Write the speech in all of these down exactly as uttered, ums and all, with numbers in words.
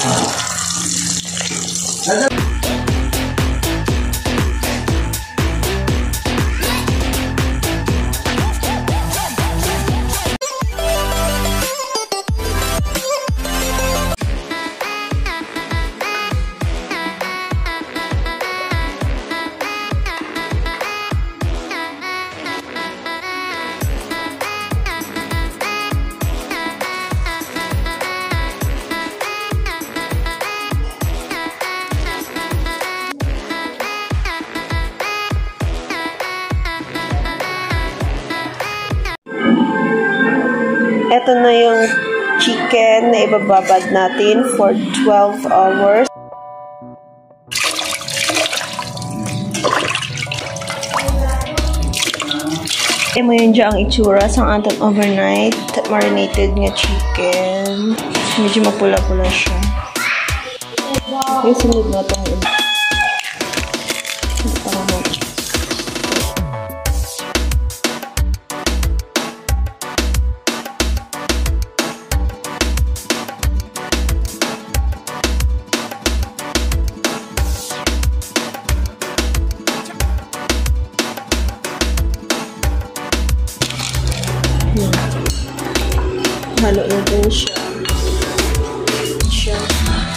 Ito na yung chicken na ibababad natin for twelve hours. Ito mo yun dyan ang itsura sa ating overnight marinated nga chicken. Medyo mapula-pula siya. Yung sunod na itong halo natin siya. Siya.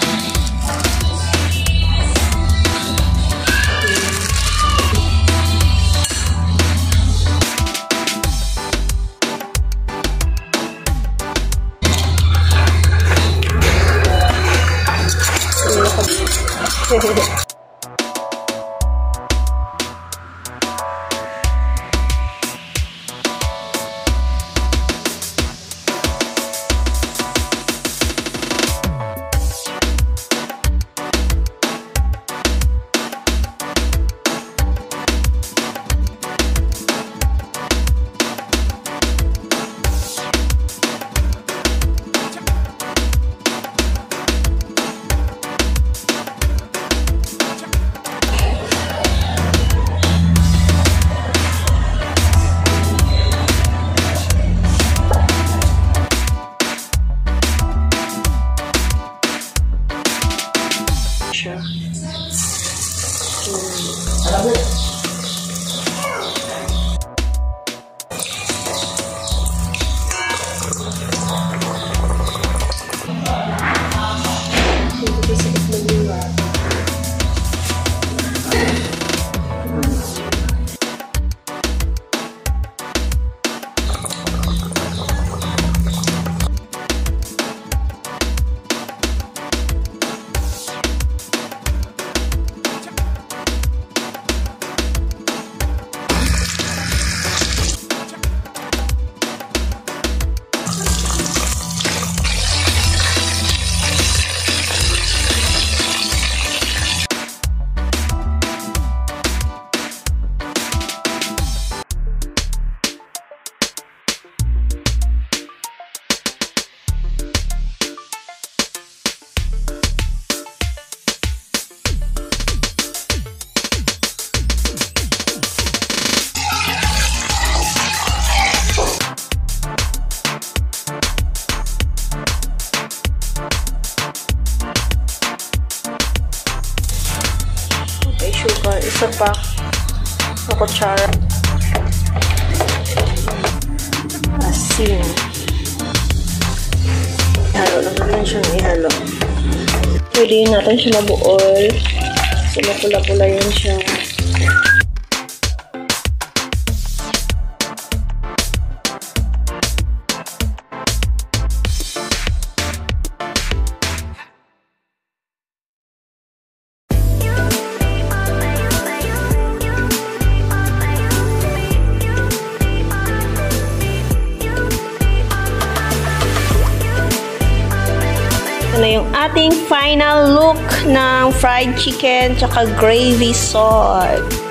Okay. Siya. Hmm. Sugar, isa pa na kutsara. Asin. Ihalo lang natin siyang ihalo. Pwede natin siya mabuol. So, mapula-pula yan siya. Na yung ating final look ng fried chicken tsaka gravy sauce.